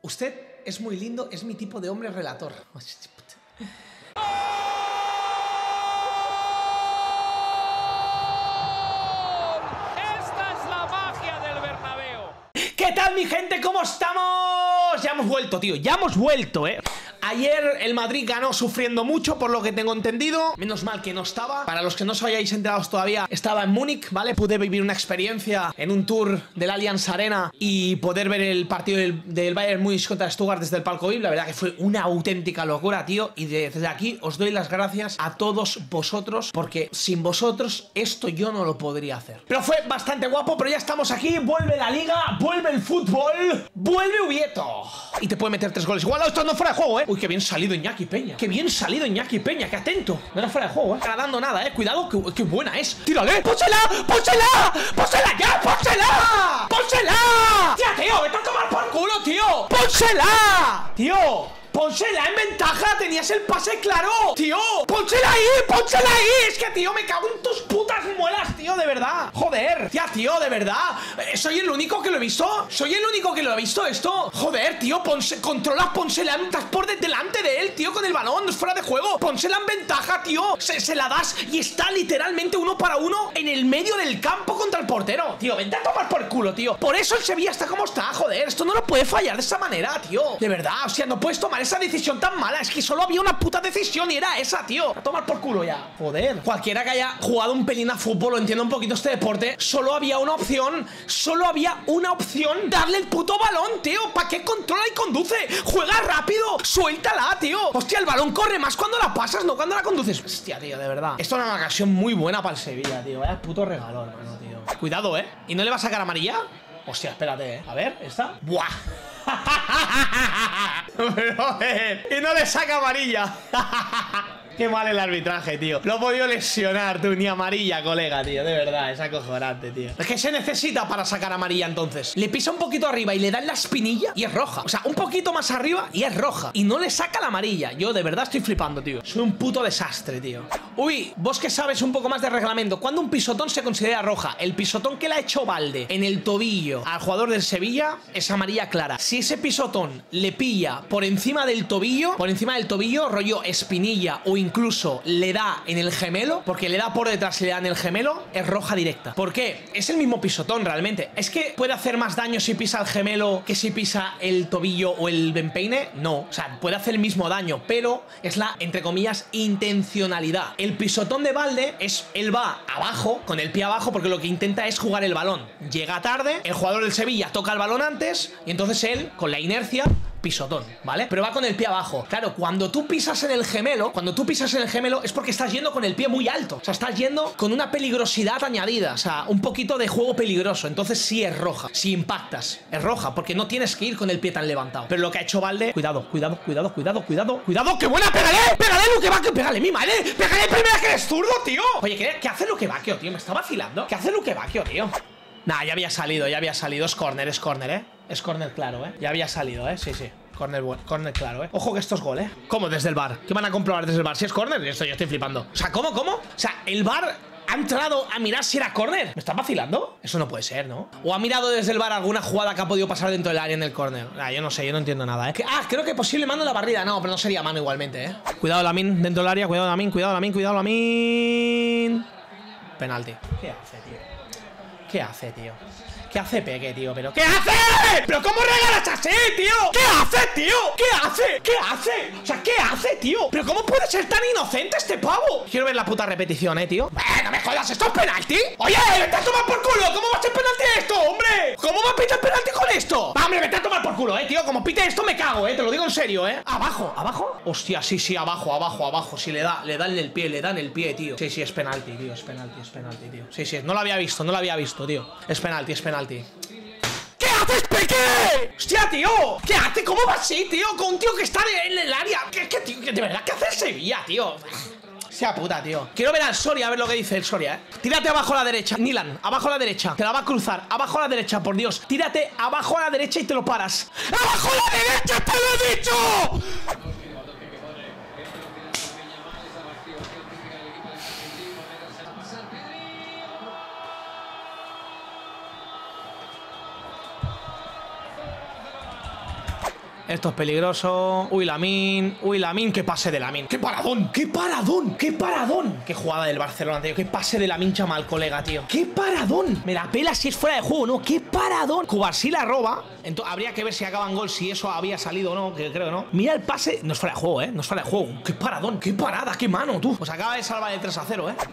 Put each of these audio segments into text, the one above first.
Usted es muy lindo, es mi tipo de hombre relator. ¡Esta es la magia del Bernabéu! ¿Qué tal, mi gente? ¿Cómo estamos? Ya hemos vuelto, tío, ya hemos vuelto, Ayer el Madrid ganó sufriendo mucho, por lo que tengo entendido. Menos mal que no estaba. Para los que no os hayáis enterado todavía, estaba en Múnich, ¿vale? Pude vivir una experiencia en un tour del Allianz Arena y poder ver el partido del Bayern Múnich contra Stuttgart desde el palco VIP. La verdad que fue una auténtica locura, tío. Y desde aquí os doy las gracias a todos vosotros, porque sin vosotros esto yo no lo podría hacer. Pero fue bastante guapo, pero ya estamos aquí. Vuelve la liga, vuelve el fútbol, vuelve Ubieto. Y te puede meter 3 goles. Igual esto no fuera de juego, Uy, qué bien salido Iñaki Peña. Qué bien salido Iñaki Peña, qué atento. No era fuera de juego, Agradando nada, Cuidado, qué buena es. ¡Tírale! ¡Pónsela! ¡Pónsela! ¡Pónsela ya! ¡Pónsela! ¡Pónsela! ¡Tía, tío! ¡Vete a tomar por culo, tío! ¡Pónsela! ¡Tío! ¡Pónsela en ventaja! ¡Tenías el pase claro! ¡Tío! ¡Pónsela ahí! ¡Pónsela ahí! Es que, tío, me cago en tus putas muelas, tío, de verdad. Joder. Tía, tío, de verdad. ¿Soy el único que lo he visto? ¿Soy el único que lo ha visto esto? Joder, tío, controla, pónsela. Estás por delante de él, tío, con el balón. No es fuera de juego. Pónsela en ventaja, tío. Se la das y está literalmente 1 para 1 en el medio del campo contra el portero. Tío, vente a tomar por culo, tío. Por eso el Sevilla está como está, joder. Esto no lo puede fallar de esa manera, tío. De verdad, o sea, no puedes tomar esa decisión tan mala. Es que solo había una puta decisión y era esa, tío. A tomar por culo ya. Joder. Cualquiera que haya jugado un pelín a fútbol o entienda un poquito este deporte, solo había una opción. Solo había una opción. Darle el puto balón, tío. ¿Para qué controla y conduce? Juega rápido. Suéltala, tío. Hostia, el balón corre más cuando la pasas, no cuando la conduces. Hostia, tío, de verdad. Esto era una ocasión muy buena para el Sevilla, tío. Vaya puto regalo, hermano, tío. Cuidado, ¿Y no le va a sacar amarilla? Hostia, espérate, A ver, ¿esta? ¡Buah! Pero, y no le saca amarilla. Qué mal el arbitraje, tío. Lo he podido lesionar, tú, ni amarilla, colega, tío. De verdad, es acojonante, tío. Es que se necesita para sacar amarilla, entonces. Le pisa un poquito arriba y le da en la espinilla y es roja. O sea, un poquito más arriba y es roja. Y no le saca la amarilla. Yo de verdad estoy flipando, tío. Soy un puto desastre, tío. Uy, vos que sabes un poco más de reglamento. ¿Cuándo un pisotón se considera roja? El pisotón que le ha hecho Valde en el tobillo al jugador del Sevilla es amarilla clara. Si ese pisotón le pilla por encima del tobillo, rollo espinilla o incluso le da en el gemelo, porque le da por detrás y le da en el gemelo, es roja directa. ¿Por qué? Es el mismo pisotón realmente. ¿Es que puede hacer más daño si pisa el gemelo que si pisa el tobillo o el empeine? No. O sea, puede hacer el mismo daño, pero es la, entre comillas, intencionalidad. El pisotón de Valde es, él va abajo, con el pie abajo, porque lo que intenta es jugar el balón. Llega tarde, el jugador del Sevilla toca el balón antes, y entonces él, con la inercia, pisotón, ¿vale? Pero va con el pie abajo. Claro, cuando tú pisas en el gemelo, es porque estás yendo con el pie muy alto. O sea, estás yendo con una peligrosidad añadida. O sea, un poquito de juego peligroso. Entonces sí es roja. Si impactas, es roja, porque no tienes que ir con el pie tan levantado. Pero lo que ha hecho Valde... Cuidado. ¡Qué buena! ¡Pégale! ¡Pégale, Luque Bacchio! ¡Pégale, mi madre! ¡Pégale primera que eres zurdo, tío! Oye, ¿qué hace Luque Bacchio, tío? Me está vacilando. ¿Qué hace Luque Bacchio, tío? Nah, ya había salido. Es córner, Es córner claro, Ya había salido, Sí. Córner claro, Ojo que esto es gol, ¿Cómo desde el VAR? ¿Qué van a comprobar desde el VAR? Si es córner, esto yo estoy flipando. O sea, ¿cómo? O sea, el VAR ha entrado a mirar si era córner. ¿Me estás vacilando? Eso no puede ser, ¿no? ¿O ha mirado desde el VAR alguna jugada que ha podido pasar dentro del área en el córner? Yo no sé, yo no entiendo nada, creo que posible mano en la barrida. No, pero no sería mano igualmente, Cuidado Lamine dentro del área, cuidado Lamine. Penalti. ¿Qué hace, tío? ¿Qué hace Peque, tío? ¿Pero qué hace? ¿Pero cómo regalas así, tío? ¿Qué hace, tío? O sea, ¿qué hace, tío? ¿Pero cómo puede ser tan inocente este pavo? Quiero ver la puta repetición, tío. No me jodas, ¿esto es penalti? Oye, vete a tomar por culo. ¿Cómo va a ser penalti esto, hombre? ¿Cómo va a pitar penalti con esto? Hombre, vete a tomar por culo, tío. Como pite esto me cago, te lo digo en serio, ¿Abajo? Hostia, sí, abajo. Sí, le da en el pie, tío. Sí, es penalti, tío. Es penalti, tío. Sí, no lo había visto, tío. Es penalti. ¿Qué haces, Peque? ¡Hostia, tío! ¿Qué hace? ¿Cómo va así, tío? Con un tío que está en el área. ¿Qué, tío? ¿De verdad qué hace el Sevilla, tío? Sea puta, tío. Quiero ver al Soria, a ver lo que dice el Soria, Tírate abajo a la derecha, Nilan. Abajo a la derecha. Te la va a cruzar. Abajo a la derecha, por Dios. Tírate abajo a la derecha y te lo paras. ¡Abajo a la derecha, te lo he dicho! Esto es peligroso. Uy, Lamine. Uy, Lamine. ¡Qué pase de Lamine! ¡Qué paradón! ¡Qué paradón! ¡Qué paradón! ¡Qué jugada del Barcelona, tío! ¡Qué pase de Lamine Yamal, colega, tío! ¡Qué paradón! Me la pela si es fuera de juego, ¿no? ¡Qué paradón! Cubarsí la roba. Entonces, habría que ver si acaban gol, si eso había salido o no, que creo que no. Mira el pase. No es fuera de juego, ¿eh? No es fuera de juego. ¡Qué paradón! ¡Qué parada! ¡Qué mano, tú! Pues acaba de salvar el 3-0, ¿eh?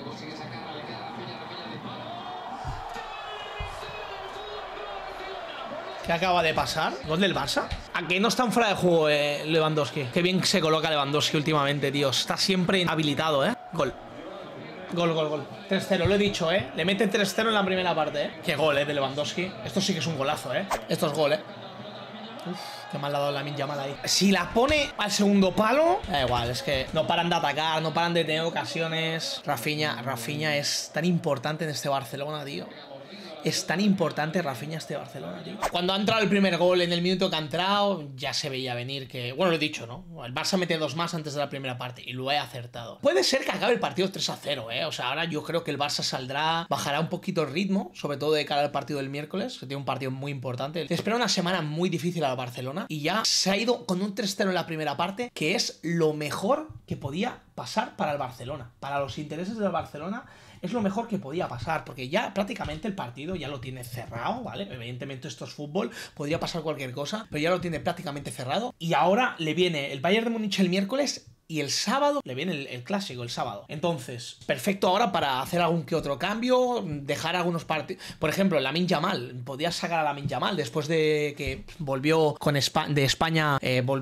¿Qué acaba de pasar? ¿Gol del Barça? ¿A que no están fuera de juego Lewandowski? Qué bien se coloca Lewandowski últimamente, tío. Está siempre habilitado, ¿eh? Gol. Gol, gol, gol. 3-0, lo he dicho, ¿eh? Le meten 3-0 en la primera parte, ¿eh? Qué gol, de Lewandowski. Esto sí que es un golazo, ¿eh? Esto es gol, ¿eh? Uf, qué mal ha dado Lamine Yamal ahí. Si la pone al segundo palo, da igual, es que no paran de atacar, no paran de tener ocasiones. Rafinha es tan importante en este Barcelona, tío. Es tan importante Rafinha este Barcelona, tío. Cuando ha entrado el primer gol en el minuto que ha entrado, ya se veía venir que... Bueno, lo he dicho, ¿no? El Barça mete 2 más antes de la primera parte y lo he acertado. Puede ser que acabe el partido 3-0, ¿eh? O sea, ahora yo creo que el Barça saldrá, bajará un poquito el ritmo, sobre todo de cara al partido del miércoles, que tiene un partido muy importante. Te espera una semana muy difícil a Barcelona y ya se ha ido con un 3-0 en la primera parte, que es lo mejor que podía pasar para el Barcelona. Para los intereses del Barcelona... es lo mejor que podía pasar, porque ya prácticamente el partido ya lo tiene cerrado, ¿vale? Evidentemente esto es fútbol, podría pasar cualquier cosa, pero ya lo tiene prácticamente cerrado. Y ahora le viene el Bayern de Múnich el miércoles y el sábado le viene el clásico, el sábado. Entonces, perfecto ahora para hacer algún que otro cambio, dejar algunos partidos. Por ejemplo, Lamine Yamal. Podías sacar a Lamine Yamal después de que volvió de España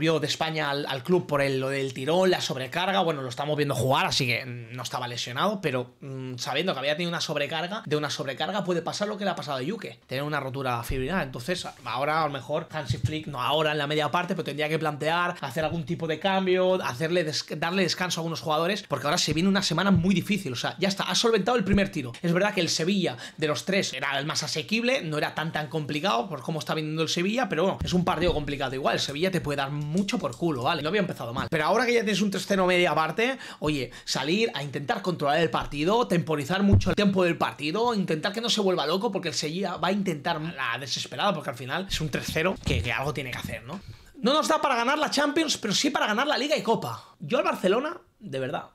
al club por lo del tirón, la sobrecarga. Bueno, lo estamos viendo jugar, así que no estaba lesionado, pero sabiendo que había tenido una sobrecarga puede pasar lo que le ha pasado a Yuke, tener una rotura fibrilar. Entonces, ahora a lo mejor Hansi Flick, no ahora en la media parte, pero tendría que plantear hacer algún tipo de cambio, darle descanso a algunos jugadores, porque ahora se viene una semana muy difícil. O sea, ya está, ha solventado el primer tiro. Es verdad que el Sevilla, de los 3, era el más asequible, no era tan complicado por cómo está viniendo el Sevilla, pero bueno, es un partido complicado igual. El Sevilla te puede dar mucho por culo, ¿vale? No había empezado mal. Pero ahora que ya tienes un 3-0 media parte, oye, salir a intentar controlar el partido, temporizar mucho el tiempo del partido, intentar que no se vuelva loco, porque el Sevilla va a intentar la desesperada, porque al final es un 3-0 que algo tiene que hacer, ¿no? No nos da para ganar la Champions, pero sí para ganar la Liga y Copa. Yo al Barcelona, de verdad,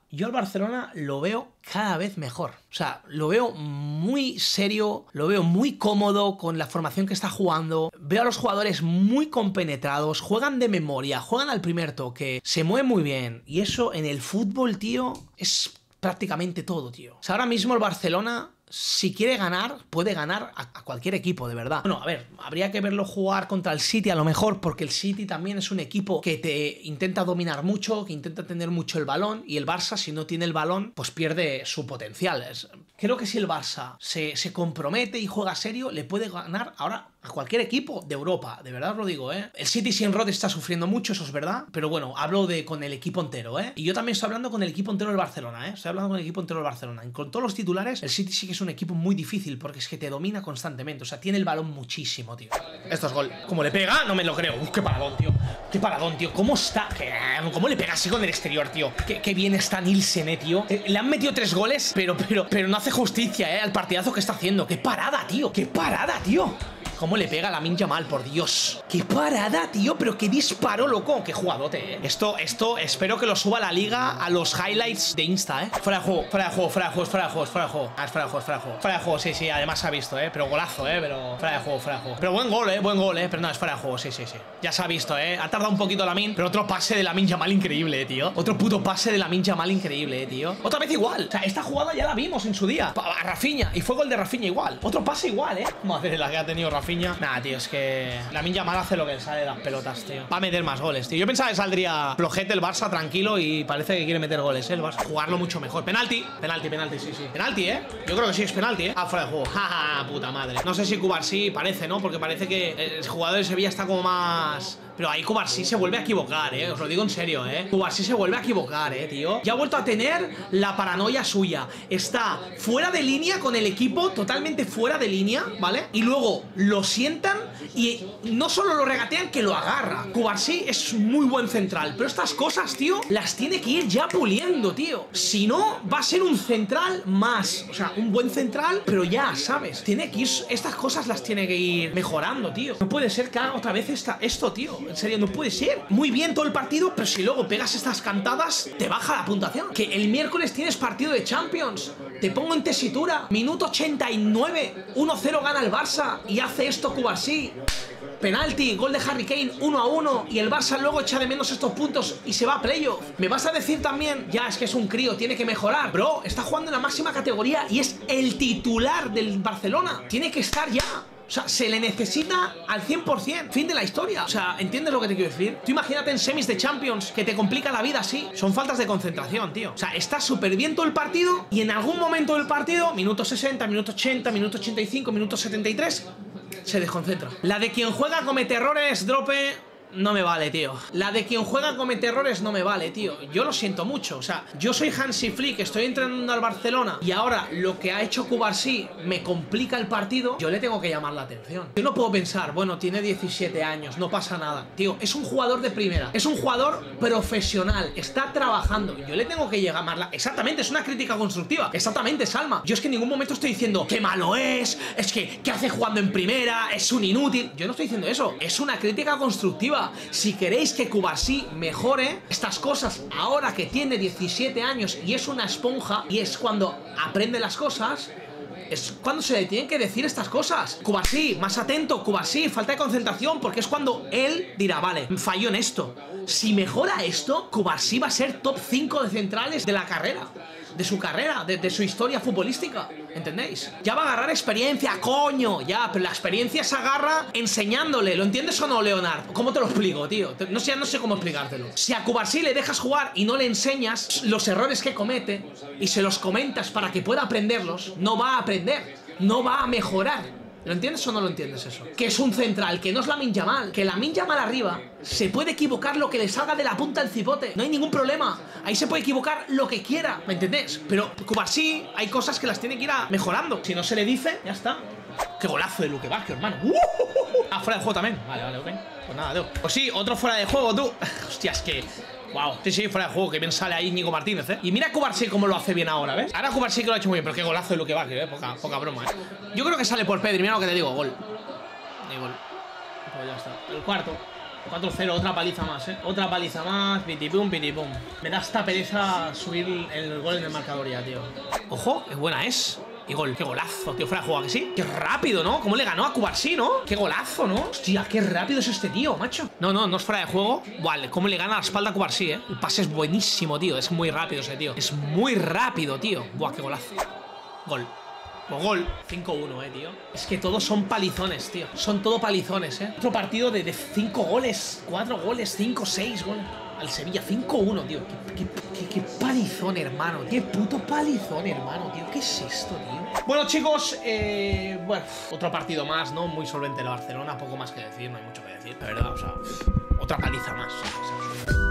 lo veo cada vez mejor. O sea, lo veo muy serio, lo veo muy cómodo con la formación que está jugando. Veo a los jugadores muy compenetrados, juegan de memoria, juegan al primer toque, se mueven muy bien. Y eso en el fútbol, tío, es prácticamente todo, tío. O sea, ahora mismo el Barcelona... si quiere ganar, puede ganar a cualquier equipo, de verdad. Bueno, a ver, habría que verlo jugar contra el City a lo mejor, porque el City también es un equipo que te intenta dominar mucho, que intenta tener mucho el balón, y el Barça, si no tiene el balón, pues pierde su potencial. Creo que si el Barça se compromete y juega serio, le puede ganar ahora a cualquier equipo de Europa, de verdad os lo digo, ¿eh? El City sin Rodri está sufriendo mucho, eso es verdad, pero bueno, hablo con el equipo entero, ¿eh? Y yo también estoy hablando con el equipo entero del Barcelona, ¿eh? Estoy hablando con el equipo entero del Barcelona. Y con todos los titulares, el City sí que es un equipo muy difícil, porque es que te domina constantemente, o sea, tiene el balón muchísimo, tío. Esto es gol. ¿Cómo le pega? No me lo creo. Uf, qué paradón, tío. Qué paradón, tío. ¿Cómo está? ¿Cómo le pega así con el exterior, tío? Qué bien está Nielsen, tío. Le han metido 3 goles, pero no hace justicia, al partidazo que está haciendo. ¡Qué parada, tío! ¡Qué parada, tío! ¿Cómo le pega a Lamine Yamal, por Dios? ¡Qué parada, tío! Pero qué disparo, loco. ¡Qué jugadote, Esto, espero que lo suba la liga a los highlights de Insta, Fuera de juego, fuera de juego, fuera de juego, fuera de juego, fuera de juego. Ah, es fuera de juego, fuera de juego. Fuera de juego, sí, además se ha visto, Pero golazo, pero fuera de juego, fuera de juego. Pero buen gol, Pero no, es fuera de juego, sí. Ya se ha visto, Ha tardado un poquito Lamine, pero otro pase de Lamine Yamal increíble, tío. Otro puto pase de Lamine Yamal increíble, tío. Otra vez igual. O sea, esta jugada ya la vimos en su día. A Rafinha. Y fue gol de Rafinha igual. Otro pase igual, Madre la que ha tenido Rafinha. Nada, tío, es que Lamine Yamal hace lo que le sale de las pelotas, tío. Va a meter más goles, tío. Yo pensaba que saldría flojete el Barça tranquilo y parece que quiere meter goles, el Barça. Jugarlo mucho mejor. Penalti, sí. Penalti, Yo creo que sí es penalti, Ah, fuera de juego. Jaja, puta madre. No sé si Cubarsí parece, ¿no? Porque parece que el jugador de Sevilla está como más... Pero ahí Cubarsí se vuelve a equivocar, Os lo digo en serio, Cubarsí se vuelve a equivocar, tío. Ya ha vuelto a tener la paranoia suya. Está fuera de línea con el equipo, totalmente fuera de línea, ¿vale? Y luego lo sientan y no solo lo regatean, que lo agarra. Cubarsí es muy buen central, pero estas cosas, tío, las tiene que ir ya puliendo, tío. Si no, va a ser un central más. O sea, un buen central, pero ya, ¿sabes? Tiene que ir... Estas cosas las tiene que ir mejorando, tío. No puede ser que haga otra vez esto, tío. En serio, no puede ser. Muy bien todo el partido, pero si luego pegas estas cantadas, te baja la puntuación. Que el miércoles tienes partido de Champions. Te pongo en tesitura. Minuto 89. 1-0 gana el Barça y hace esto Cubarsí. Penalti, gol de Harry Kane, 1-1. Y el Barça luego echa de menos estos puntos y se va a playoff. Me vas a decir también, ya es que es un crío, tiene que mejorar. Bro, está jugando en la máxima categoría y es el titular del Barcelona. Tiene que estar ya. O sea, se le necesita al 100%. Fin de la historia. O sea, ¿entiendes lo que te quiero decir? Tú imagínate en semis de Champions que te complica la vida así. Son faltas de concentración, tío. O sea, está súper bien todo el partido y en algún momento del partido, minuto 60, minuto 80, minuto 85, minuto 73, se desconcentra. La de quien juega comete errores, Drope. No me vale, tío. La de quien juega comete errores no me vale, tío. Yo lo siento mucho. O sea, yo soy Hansi Flick, estoy entrenando al Barcelona y ahora lo que ha hecho Cubarsí me complica el partido. Yo le tengo que llamar la atención. Yo no puedo pensar, bueno, tiene 17 años, no pasa nada. Tío, es un jugador de primera. Es un jugador profesional. Está trabajando. Yo le tengo que llamarla. Exactamente, es una crítica constructiva. Exactamente, Salma. Yo es que en ningún momento estoy diciendo qué malo es que ¿qué hace jugando en primera? Es un inútil. Yo no estoy diciendo eso. Es una crítica constructiva. Si queréis que Cubarsí mejore estas cosas ahora que tiene 17 años y es una esponja y es cuando aprende las cosas, es cuando se le tienen que decir estas cosas. Cubarsí, más atento, Cubarsí, falta de concentración, porque es cuando él dirá, vale, falló en esto. Si mejora esto, Cubarsí va a ser top 5 de centrales de la carrera. De su carrera, de su historia futbolística. ¿Entendéis? Ya va a agarrar experiencia, coño. Ya, pero la experiencia se agarra enseñándole. ¿Lo entiendes o no, Leonard? ¿Cómo te lo explico, tío? No sé cómo explicártelo. Si a Cubarsí le dejas jugar y no le enseñas los errores que comete y se los comentas para que pueda aprenderlos, no va a aprender. No va a mejorar. ¿Lo entiendes o no lo entiendes eso? Que es un central, que no es Lamine Yamal. Que Lamine Yamal arriba se puede equivocar lo que le salga de la punta del cipote. No hay ningún problema. Ahí se puede equivocar lo que quiera, ¿me entendés? Pero Cubarsí hay cosas que las tiene que ir mejorando. Si no se le dice, ya está. Qué golazo de Luque Vázquez, hermano. Ah, fuera de juego también. Vale, ok. Pues nada, tío. Pues sí, otro fuera de juego, tú. Hostia, es que... Wow, sí, fuera de juego, que bien sale ahí Íñigo Martínez, Y mira Cubarsí cómo lo hace bien ahora, ¿ves? Ahora Cubarsí que lo ha hecho muy bien, pero qué golazo de lo que va, poca broma, Yo creo que sale por Pedri, mira lo que te digo, gol. Y gol. Pues ya está. El cuarto. 4-0, otra paliza más, Otra paliza más, pitipum, pitipum. Me da esta pereza subir el gol en el marcador ya, tío. Ojo, qué buena es. Y gol, qué golazo, tío, fuera de juego, ¿que sí? Qué rápido, ¿no? ¿Cómo le ganó a Cubarsí, no? Qué golazo, ¿no? Hostia, qué rápido es este tío, macho. No es fuera de juego. Vale, cómo le gana la espalda a Cubarsí, El pase es buenísimo, tío. Es muy rápido ese tío. Es muy rápido, tío. Buah, qué golazo. Gol. Gol. 5-1, tío. Es que todos son palizones, tío. Son todo palizones, Otro partido de 5 goles, 4 goles, 5, 6 goles. Al Sevilla, 5-1, tío. Qué palizón, hermano. Qué puto palizón, hermano, tío. ¿Qué es esto, tío? Bueno, chicos, bueno, otro partido más, ¿no? Muy solvente el Barcelona. Poco más que decir, no hay mucho que decir. La verdad, o sea, otra paliza más.